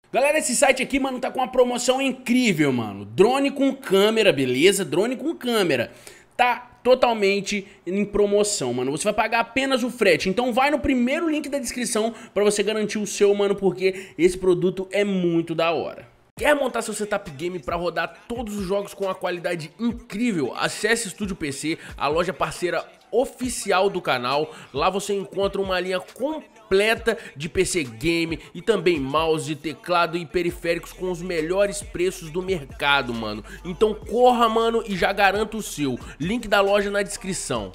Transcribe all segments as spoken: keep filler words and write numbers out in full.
Galera, esse site aqui, mano, tá com uma promoção incrível, mano. Drone com câmera, beleza? Drone com câmera. Tá totalmente em promoção, mano. Você vai pagar apenas o frete. Então vai no primeiro link da descrição pra você garantir o seu, mano, porque esse produto é muito da hora. Quer montar seu setup game para rodar todos os jogos com uma qualidade incrível? Acesse Estúdio P C, a loja parceira oficial do canal. Lá você encontra uma linha completa de P C game e também mouse, teclado e periféricos com os melhores preços do mercado, mano. Então corra, mano, e já garanta o seu. Link da loja na descrição.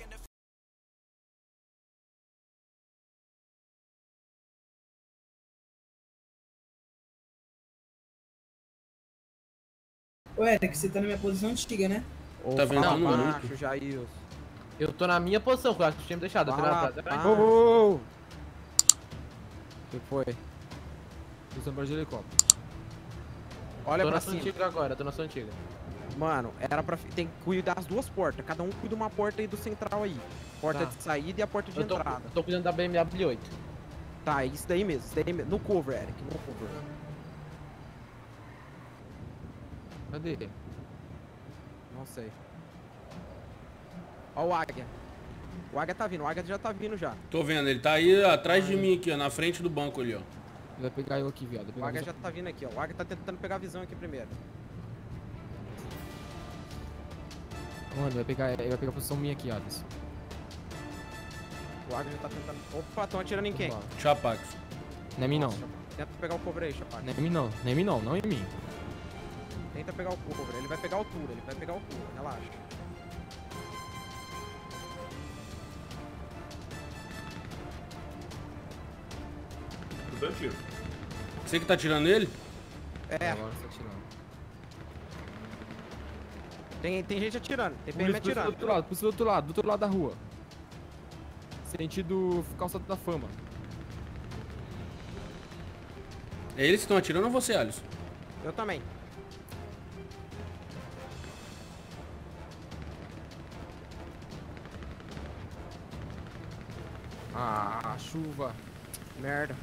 Ô, Eric, você tá na minha posição antiga, né? Tá vendo? Não, Não, macho, Jair. Eu tô na minha posição, que eu acho que tu tinha me deixado. Eu tô na Ô, ô, ô. O que foi? Tô sambando de helicóptero. Olha Tô pra na sua cima. antiga agora, tô na sua antiga. Mano, era pra... Tem que cuidar das duas portas. Cada um cuida uma porta aí do central aí. Porta Tá. de saída e a porta de Eu tô, entrada. tô cuidando da B M W oito. Tá, isso daí mesmo. Isso daí mesmo. No cover, Eric. No cover. Cadê? Não sei. Ó o Águia. O Águia tá vindo. O Águia já tá vindo já. Tô vendo, ele tá aí atrás de mim aqui, ó, na frente do banco ali, ó. Ele vai pegar eu aqui, viado. Vai O pegar Águia você. já tá vindo aqui, ó. O Águia tá tentando pegar a visão aqui primeiro. Mano, vai pegar, ele vai pegar a posição minha aqui, Alisson. O Águia já tá tentando... Opa, tão atirando em quem? Vamos lá. Chapax. Não é mim não. Nossa, tenta pegar o cover aí, Chapac. Não é mim não. Não é mim não, não é em mim. Tenta pegar o cover. Ele vai pegar a altura. Ele vai pegar a altura. Relaxa. Tudo bem, tiro. Você que tá tirando ele? É, Agora você tá tirando. tem, tem gente atirando. Tem P M Por isso, do atirando. outro lado, do outro lado, do outro lado da rua. Sentido calçado da fama. É eles que estão atirando ou você, Alisson? Eu também. Ah, chuva. Merda.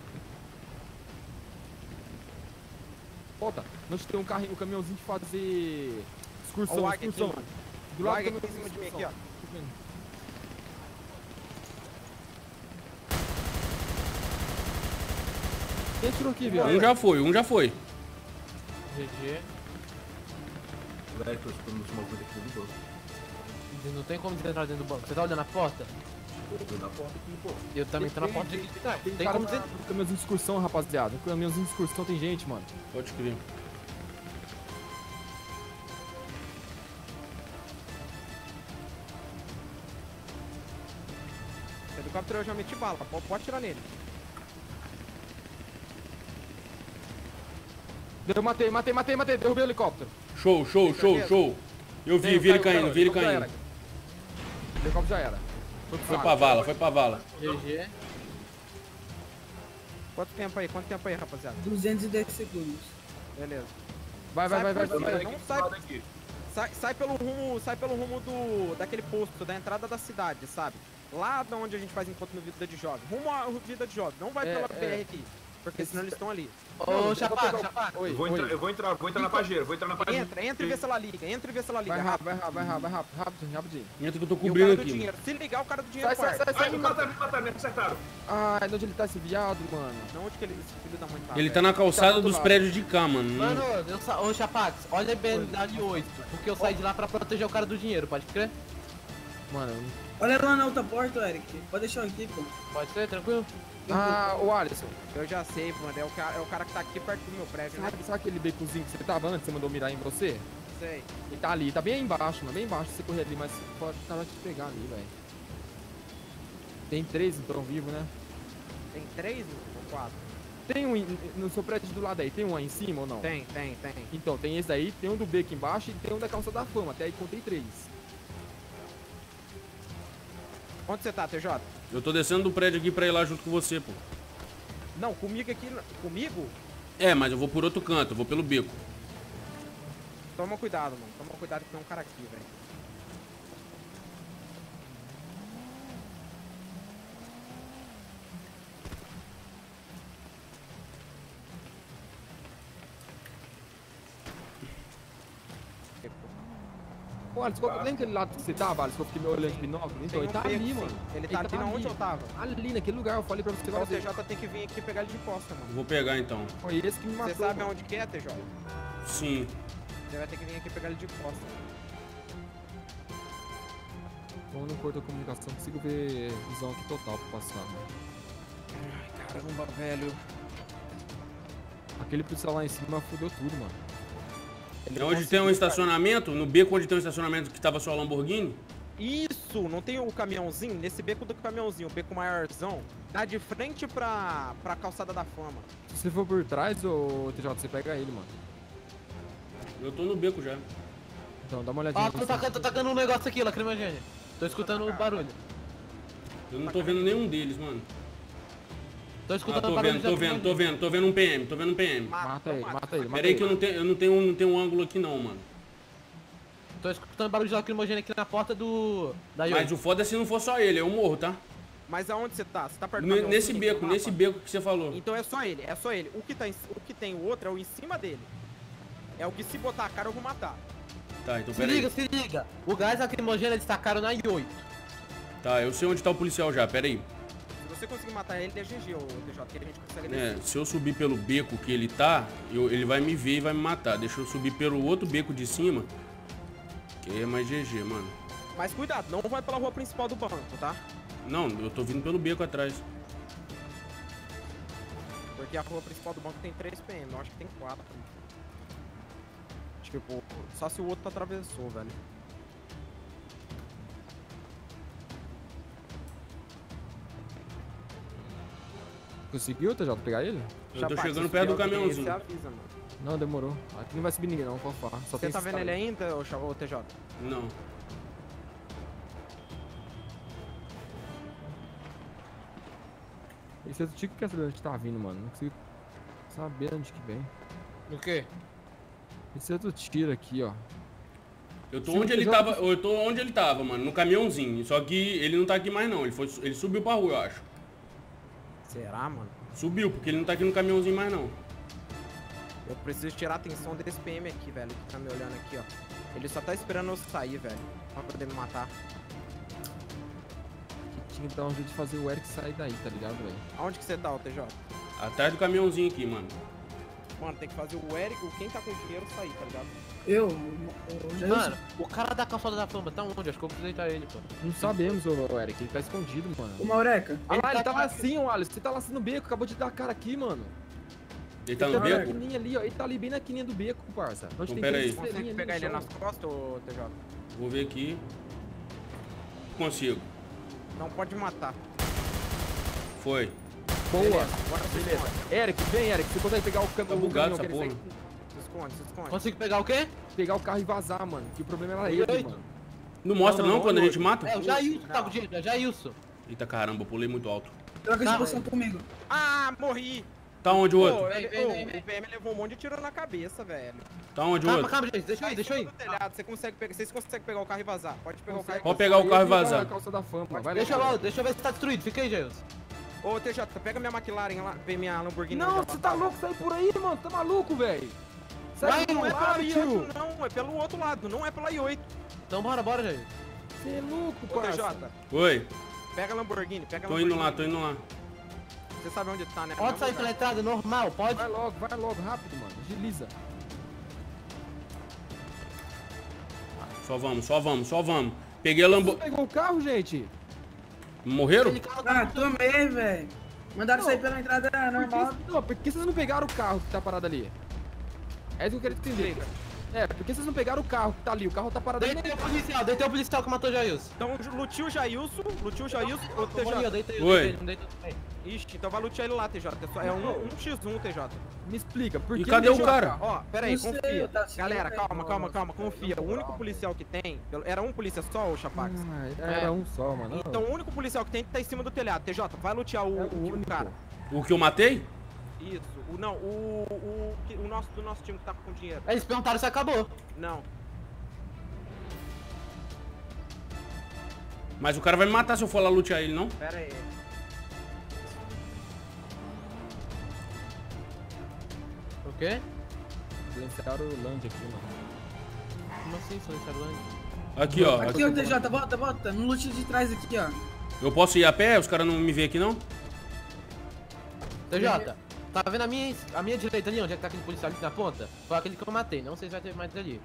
Volta. Nós tem um carrinho, um caminhãozinho de fazer excursão, Ó o Águia aqui, excursão. mano. Do O lado Águia do aqui em caminhão, cima de mim aqui, ó. Tô vendo. Quem atirou aqui, viado? Um já foi, um já foi. G G. O Eric, tô escutando esse movimento aqui do banco. Não tem como entrar dentro do banco. Você tá olhando a porta? Tô olhando na porta aqui, pô. Eu também tô na porta de Tá, aqui. Tem, cara como na- dizer. Caminhãozinho de excursão, rapaziada. Caminhãozinho de excursão tem gente, mano. Pode crer. O helicóptero eu já meti bala. Pode, pode atirar nele. Eu matei, matei, matei, matei. Derrubei o helicóptero. Show, show, show, show. Eu vi, vi ele caindo, vi ele caindo. O helicóptero já era. Foi pro Foi saco. pra vala, foi pra vala. G G. Quanto tempo aí? Quanto tempo aí, rapaziada? duzentos e dez segundos. Beleza. Vai, vai, vai, vai, por vai. cima, vai. Não sai, sai, sai pelo rumo, sai pelo rumo do daquele posto, da entrada da cidade, sabe? Lá da onde a gente faz encontro no Vida de Jovem. Rumo à Vida de Jovem. Não vai É, pela é. B R aqui, porque senão eles estão ali. Ô, Chapac, Chapac. Eu vou entrar, eu vou entrar, vou entrar na pajeira, vou entrar na pajeira. Entra, entra e vê se ela liga. Entra e vê se ela liga. Vai rápido, vai rápido, vai rápido, vai rápido, rápido, rapidinho. Entra que eu tô E o cobrindo cara do aqui. dinheiro. Se ligar, o cara do dinheiro Sai, sai, quarta. sai, Ai, sai. me mataram, me mataram, me acertaram. Ai, onde ele tá esse viado, mano? Não, onde que ele, esse filho da mãe tá? Ele velho? tá na calçada do dos lado. prédios de cá, mano. Mano, eu sa... ô Chapax, olha a B M W oito, porque eu saí de lá pra proteger o cara do dinheiro, pode crer? Mano, eu- Olha lá na outra porta, Eric. Pode deixar eu aqui, pô. Pode ser, tranquilo? Ah, o Alisson, Eu já sei, mano. É o, cara, é o cara que tá aqui perto do meu prédio, né? sabe, sabe aquele baconzinho que você tava antes, você mandou mirar em você? Sei. Ele tá ali, tá bem aí embaixo, mano, bem embaixo, você correr ali, mas pode o cara te pegar ali, velho. Tem três então vivo, né? Tem três ou quatro? Tem um em- no seu prédio do lado aí, tem um aí em cima ou não? Tem, tem, tem. Então, tem esse daí, tem um do B aqui embaixo e tem um da calça da fama, até aí contei três. Onde você tá, T J? Eu tô descendo do prédio aqui pra ir lá junto com você, pô. Não, comigo aqui. Comigo? É, mas eu vou por outro canto, eu vou pelo beco. Toma cuidado, mano. Toma cuidado que tem um cara aqui, velho. Ô, Alisson, lembra aquele lado que você tava, Alisson? Que eu fiquei me olhando de binóculo? Então, Tem ele um tá beco, ali, sim. mano. Ele tá ali na onde eu tava. Ali, naquele lugar, eu falei pra você Então o várias T vezes. J tem que vir aqui pegar ele de costa, mano. Vou pegar então. Foi esse que me matou, Você sabe mano. aonde que é, T J? Sim. Você vai ter que vir aqui pegar ele de costa. Bom, não cortou a comunicação, consigo ver visão aqui total pro passado. Ai, caramba, velho. Aquele policial lá em cima fudeu tudo, mano. É onde tem um estacionamento, no beco onde tem um estacionamento que tava só a Lamborghini? Isso, não tem o caminhãozinho? Nesse beco do caminhãozinho, o beco maiorzão, dá de frente pra, pra calçada da fama. Se você for por trás, ô T J, você pega ele, mano. Eu tô no beco já. Então, dá uma olhadinha. Ó, tô tacando, tô tacando um negócio aqui, lacrimogêneo. Tô escutando o barulho. Eu não tô vendo nenhum deles, mano. Tô Ah, escutando tô barulho vendo, de tô vendo, tô vendo, tô vendo um P M, tô vendo um P M. Mata ele, mata ele, mata Pera aí ele. que eu não tenho, eu não tenho, não tenho um ângulo aqui não, mano. Tô escutando barulho de lacrimogêneo aqui na porta do... da Yoi. Mas o foda é se não for só ele, eu morro, tá? Mas aonde você tá? Você tá perto do N- caminhãozinho Nesse no beco, mapa? nesse beco que você falou. Então é só ele, é só ele. O que, tá em, o que tem o outro é o em cima dele. É o que se botar a cara eu vou matar. Tá, então Se pera aí. liga, se liga. O gás lacrimogêneo eles tacaram na Yoi. Tá, eu sei onde tá o policial já, pera aí. Se você conseguir matar ele, é G G, ô T J, que a gente consegue É, descer. se eu subir pelo beco que ele tá, eu- ele vai me ver e vai me matar. Deixa eu subir pelo outro beco de cima, que é mais G G, mano. Mas cuidado, não vai pela rua principal do banco, tá? Não, eu tô vindo pelo beco atrás. Porque a rua principal do banco tem três P M, eu acho que tem quatro. Tipo, só se o outro atravessou, velho. Conseguiu, T J, pegar ele? Eu tô Chapá, chegando se perto do subir alguém, caminhãozinho. Você avisa, mano. Não, demorou. Aqui não vai subir ninguém não, fofá. Só Você tem tá esses vendo ele caras aí. ainda, ô, Cha- ô T J? Não. Esse outro tico quer saber onde tá vindo, mano. Não consigo saber onde que vem. O quê? Esse outro tiro aqui, ó. Eu tô Sim, onde ele já- tava, eu tô onde ele tava, mano, no caminhãozinho. Só que ele não tá aqui mais não, ele, foi, ele subiu pra rua, eu acho. Será, mano? Subiu, porque ele não tá aqui no caminhãozinho mais não. Eu preciso tirar a atenção desse P M aqui, velho, que tá me olhando aqui, ó. Ele só tá esperando eu sair, velho, pra poder me matar. Que tinha que dar um jeito de fazer o Eric sair daí, tá ligado, velho? Aonde que você tá, ô T J? Atrás do caminhãozinho aqui, mano. Mano, tem que fazer o Eric, o quem tá com dinheiro sair, tá ligado? Eu, o Jailson, Mano, o cara da calçada da fama tá onde? Acho que eu preciso deitar ele, pô. Não sabemos, ô Eric. Ele tá escondido, mano. o Maureca. Ah lá, ele tá lá aqui. assim, ó, Alisson. Você tá lá assim no beco, acabou de dar a cara aqui, mano. Ele tá Ele no tá na beco? quininha ali, ó. Ele tá ali bem na quininha do beco, parça. Onde Então, tem pera três aí. estrelinhas Consegue ali pegar no ele chão. nas costas, ô T J? Vou ver aqui. Consigo. Não pode matar. Foi. Boa. Beleza, agora se Beleza. esconde. Eric, vem, Eric. Você consegue pegar o, cam Tá o bugado caminhão essa que ele porra. Se esconde, se esconde. Consigo pegar o quê? pegar o carro e vazar, mano. Que o problema era E ele, aí? mano. Não mostra Não, não, não, quando não, a gente mata? É, o Jailson tá com dinheiro, é Jailson. Eita caramba, eu pulei muito alto. Troca Tá, de posição comigo. Ah, morri! Tá onde o Pô, outro? ele- Vem, ô, vem, vem. o P M levou um monte de tiro na cabeça, velho. Tá onde o Calma, outro? calma, gente. Deixa eu Tá ir, em deixa eu cima ir. do telhado, você consegue pegar, vocês conseguem pegar o carro e vazar. Pode pegar o carro e Pode vazar. pegar o carro e Ele vai vazar. na calça da fama, vai Deixa lá. lá, deixa eu ver se tá destruído. Fica aí, Jailson. Ô, T J, pega minha McLaren lá, vem minha Lamborghini. Não, lá, você tá louco sair por aí, mano? Tá maluco, velho? Vai, Sai não do é pela lado, I tio. oito, não, é pelo outro lado, não é pela I oito. Então bora, bora, Jailson. Você é louco, Ô, T parça. J, Oi, pega a Lamborghini, pega a tô Lamborghini. indo lá, tô indo lá. Você sabe onde tá, né? Pode sair Não, pela entrada, normal, pode. Vai logo, vai logo, rápido, mano. Agiliza. Só vamos, só vamos, só vamos. Peguei a Você Lambo... pegou o carro, gente? Morreram? Aquele carro Ah, tomei, velho. Mandaram Não. sair pela entrada Por normal. que, não, por que vocês não pegaram o carro que tá parado ali? É isso que eu quero entender. É, por que vocês não pegaram o carro que tá ali? O carro tá parado ali. Deitei o policial, deitei o policial que matou o Jailson. Então, lutiu o Jailson, lutiu o Jailson, ô, T Morri, eu J. deitei, eu Oi. deitei, não deitei também. Ixi, então vai lutear ele lá, T J. É só- É um, um x um, TJ. Me explica, por E que cadê não o deixou cara? Ó, pera aí, Não sei, confia. tá certo, Galera, velho. calma, calma, Nossa, calma, velho, confia. na O moral, único policial que tem, era um polícia só, o Chapax? Ah, era um só, mano. Então o único policial que tem tá em cima do telhado. T J, vai lutear o, É o o, o único. cara. O que eu matei? Isso. O, não, o, o, que- o nosso, do nosso time que tá com dinheiro. Eles perguntaram se acabou. Não. Mas o cara vai me matar se eu for lá lutear ele, não? Pera aí. O quê? Silenciaram o Land aqui, mano. Como assim, silenciaram o Land? Aqui, ó. Aqui, ô T J, volta, volta. No loot de trás aqui, ó. Eu posso ir a pé? Os caras não me veem aqui, não? T J, tá vendo a minha, a minha direita ali, onde é que tá aquele policial ali na ponta? Foi aquele que eu matei, não sei se vai ter mais ali.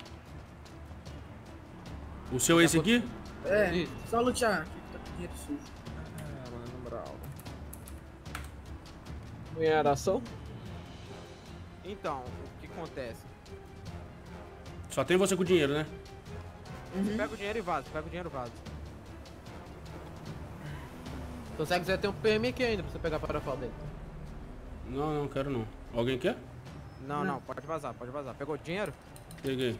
O seu é esse aqui? É, Isso. só lutear. Aqui, tá com dinheiro sujo. É, mano, na moral. Ganhar ação? Então, o que acontece? Só tem você com dinheiro, né? Uhum. Pega o dinheiro e vaza, pega o dinheiro e vaza. Então se você quiser ter um P M aqui ainda pra você pegar para a dele. Não, não quero não. Alguém quer? Não, Não. não, pode vazar, pode vazar. Pegou o dinheiro? Peguei.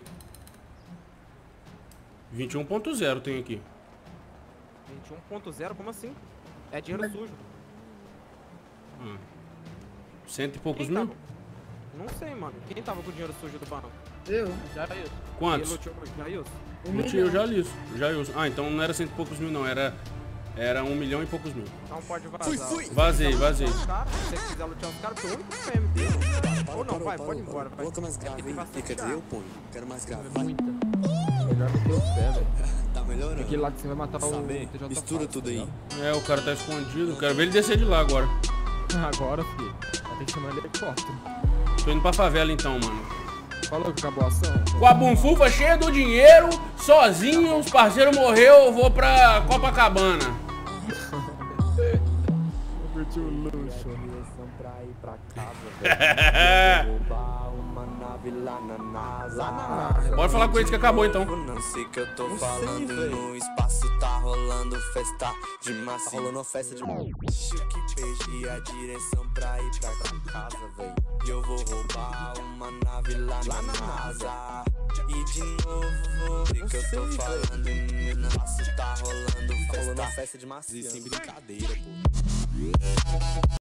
vinte e um ponto zero tem aqui. vinte e um ponto zero, como assim? É dinheiro Mas- sujo. Ah. Cento e poucos Quem mil? tava? Não sei, mano. Quem tava com o dinheiro sujo do banco? Eu. Já é isso. Quantos? Ele luteou com o Jailson? Um Não tinha, eu milhão. já li isso. Já li isso. Ah, então não era cento e poucos mil, não. Era, era um milhão e poucos mil. Então pode vazar. Fui, fui. Vazei, vazei. Se você quiser lutear os caras, foi o único P M dele. Ou não, vai, pode ir embora. Vai. Coloca mais grave, Tem hein? bastante Quer dizer, ar. eu ponho. Quero mais grave. É muita. Melhor meter o pé, velho. Tá melhorando. Aquele lá que você vai matar o Sabe? T J. Mistura fácil, tudo tá aí. ligado? É, o cara tá escondido. Quero ver ele descer de lá agora. Agora, filho. Vai ter que chamar ele de helicóptero. Tô indo pra favela então, mano. Falou que acabou a ação? Com a bunfufa cheia do dinheiro, sozinho, os parceiros morreu, eu vou pra Copacabana. Eu curti o luxo. Bora falar com eles que acabou então. Eu não sei que eu tô falando no espaço, tá rolando festa de massa. Tá rolando festa de massa. Que perdi a direção pra ir pra casa, véi. E eu vou roubar uma nave lá na NASA. E de novo, sei que eu tô falando no espaço, tá rolando festa, rolando festa de massa. Sem brincadeira, pô.